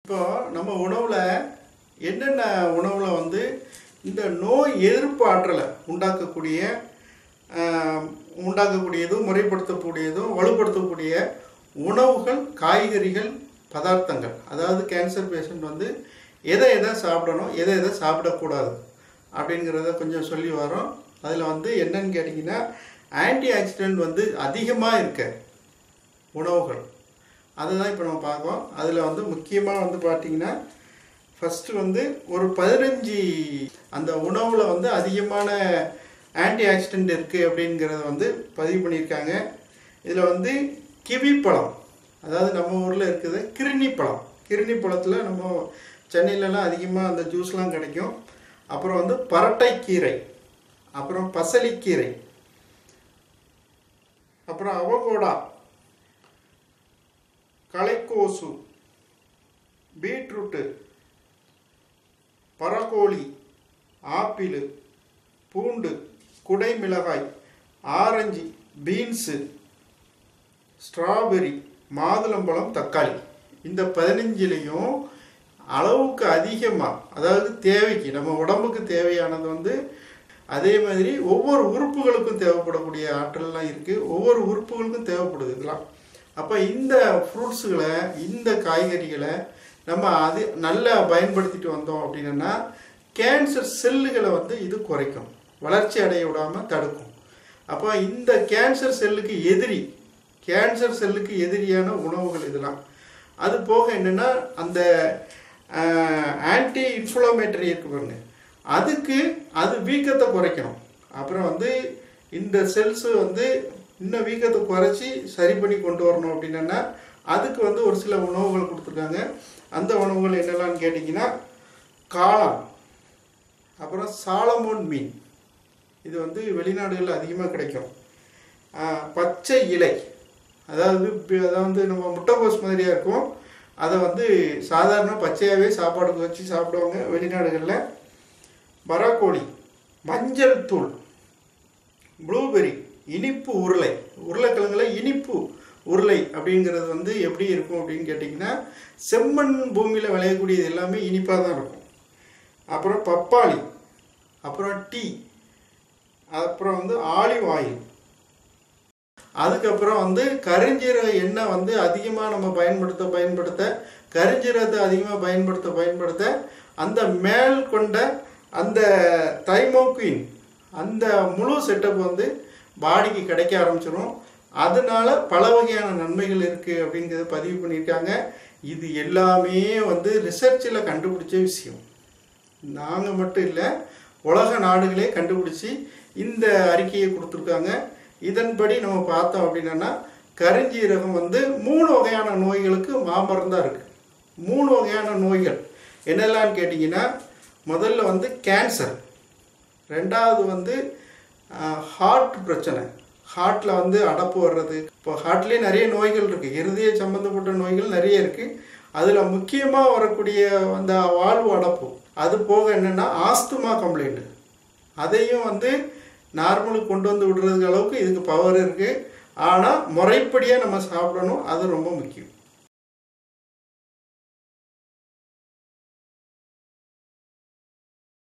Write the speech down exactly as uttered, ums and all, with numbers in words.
இப்போ நம்ம உணவுல என்னென்ன உணவுல வந்து இந்த நோய் எதிர்ப்பு ஆற்றலை உண்டாக்கக்கூடிய ஆஹ், உண்டாக்கக்கூடியதும் முறைப்படுத்தக்கூடியதும் வலுப்படுத்தக்கூடிய உணவுகள், காய்கறிகள், பதார்த்தங்கள். அதாவது கேன்சர் பேஷண்ட் வந்து எதை எதை சாப்பிடணும், எதை எதை சாப்பிடக்கூடாது அப்படிங்கிறத கொஞ்சம் சொல்லி வரோம். அதில் வந்து என்னன்னு கேட்டிங்கன்னா, ஆன்டி ஆக்சிடென்ட் வந்து அதிகமாக இருக்க உணவுகள் அதுதான் இப்போ நம்ம பார்க்கோம். அதில் வந்து முக்கியமாக வந்து பார்த்திங்கன்னா, ஃபஸ்ட்டு வந்து ஒரு பதினஞ்சு அந்த உணவில் வந்து அதிகமான ஆன்டி ஆக்சிடென்ட் இருக்குது அப்படிங்கிறத வந்து பதிவு பண்ணியிருக்காங்க. இதில் வந்து கிவி பழம், அதாவது நம்ம ஊரில் இருக்குது கிருணி பழம். கிருணி பழத்தில் நம்ம சென்னையிலலாம் அதிகமாக அந்த ஜூஸ்லாம் கிடைக்கும். அப்புறம் வந்து பரட்டைக்கீரை, அப்புறம் பசலிக்கீரை, அப்புறம் அவகோடா, களைக்கோசு, பீட்ரூட்டு, பரகோழி, ஆப்பிள், பூண்டு, குடை மிளகாய், ஆரஞ்சு, பீன்ஸு, ஸ்ட்ராபெரி, மாதுளம்பழம், தக்காளி. இந்த பதினஞ்சுலேயும் அளவுக்கு அதிகமாக, அதாவது தேவைக்கு நம்ம உடம்புக்கு தேவையானது வந்து அதே மாதிரி ஒவ்வொரு உறுப்புகளுக்கும் தேவைப்படக்கூடிய ஆற்றல்லாம் இருக்குது. ஒவ்வொரு உறுப்புகளுக்கும் தேவைப்படுது இதெல்லாம். அப்போ இந்த ஃப்ரூட்ஸுகளை, இந்த காய்கறிகளை நம்ம அது நல்லா பயன்படுத்திட்டு வந்தோம் அப்படின்னா கேன்சர் செல்லுகளை வந்து இது குறைக்கும், வளர்ச்சி அடைய விடாமல் தடுக்கும். அப்போ இந்த கேன்சர் செல்லுக்கு எதிரி, கேன்சர் செல்லுக்கு எதிரியான உணவுகள் இதெல்லாம். அது போக என்னென்னா, அந்த ஆன்டி இன்ஃப்ளமேட்டரி இருக்கு பாருங்க, அதுக்கு அது வீக்கத்தை குறைக்கணும். அப்புறம் வந்து இந்த செல்ஸு வந்து இன்னும் வீக்கத்தை குறைச்சி சரி பண்ணி கொண்டு வரணும் அப்படின்னா அதுக்கு வந்து ஒரு சில உணவுகள் கொடுத்துருக்காங்க. அந்த உணவுகள் என்னெல்லாம்னு கேட்டிங்கன்னா, காளான், அப்புறம் சாலமோன் மீன், இது வந்து வெளிநாடுகளில் அதிகமாக கிடைக்கும். பச்சை இலை, அதாவது அதாவது நம்ம முட்டைகோஸ் மாதிரியாக இருக்கும், அதை வந்து சாதாரண பச்சையாகவே சாப்பாடுக்கு வச்சு சாப்பிடுவாங்க வெளிநாடுகளில். பரகோழி, மஞ்சள் தூள், ப்ளூபெரி, இனிப்பு உருளை, உருளைக்கிழங்குல இனிப்பு உருளை அப்படிங்கிறது வந்து எப்படி இருக்கும் அப்படின்னு கேட்டிங்கன்னா, செம்மண் பூமியில் விளையக்கூடியது எல்லாமே இனிப்பாக தான் இருக்கும். அப்புறம் பப்பாளி, அப்புறம் டீ, அப்புறம் வந்து ஆலிவ் ஆயில், அதுக்கப்புறம் வந்து கருஞ்சீரக எண்ணெய் வந்து அதிகமாக நம்ம பயன்படுத்த பயன்படுத்த கருஞ்சீரகத்தை அதிகமாக பயன்படுத்த பயன்படுத்த அந்த மேல் கொண்ட அந்த தைமோக்வின், அந்த முழு செட்டப் வந்து பாடிக்கு கிடைக்க ஆரம்பிச்சிடும். அதனால பல வகையான நன்மைகள் இருக்குது அப்படிங்கிறத பதிவு பண்ணியிருக்காங்க. இது எல்லாமே வந்து ரிசர்ச்சில் கண்டுபிடிச்ச விஷயம். நாங்கள் மட்டும் இல்லை, உலக நாடுகளே கண்டுபிடிச்சி இந்த அறிக்கையை கொடுத்துருக்காங்க. இதன்படி நம்ம பார்த்தோம் அப்படின்னா, கருஞ்சீரகம் வந்து மூணு வகையான நோய்களுக்கு மாமருந்தாக இருக்குது. மூணு வகையான நோய்கள் என்னெல்லாம்னு கேட்டிங்கன்னா, முதல்ல வந்து கேன்சர், ரெண்டாவது வந்து ஹார்ட் பிரச்சனை, ஹார்ட்டில் வந்து அடப்பு வர்றது. இப்போ ஹார்ட்லேயே நிறைய நோய்கள் இருக்குது, இருதய சம்மந்தப்பட்ட நோய்கள் நிறைய இருக்குது. அதில் முக்கியமாக வரக்கூடிய அந்த வாழ்வு அடப்பு, அது போக என்னென்னா ஆஸ்துமா கம்ப்ளைண்ட்டு, அதையும் வந்து நார்மலுக்கு கொண்டு வந்து விடுறதுக்கு அளவுக்கு இதுக்கு பவர் இருக்குது. ஆனால் முறைப்படியாக நம்ம சாப்பிடணும், அது ரொம்ப முக்கியம்.